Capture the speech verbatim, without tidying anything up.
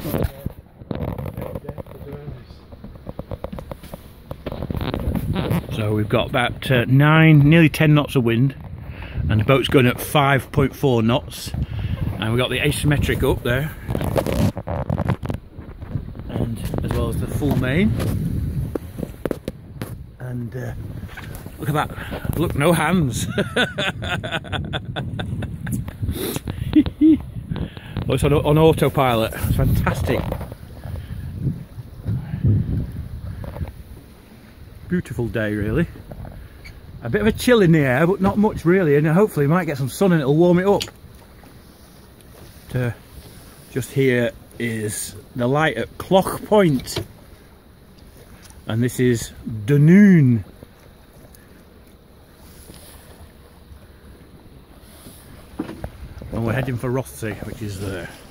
So we've got about uh, nine, nearly ten knots of wind, and the boat's going at five point four knots, and we've got the asymmetric up there, and as well as the full main. And uh, look at that! Look, no hands. Oh, it's on, on autopilot. It's fantastic. Beautiful day, really. A bit of a chill in the air, but not much really, and hopefully we might get some sun and it'll warm it up. To just here is the light at Clock Point, and this is Dunoon. And we're heading for Rothsay, which is there.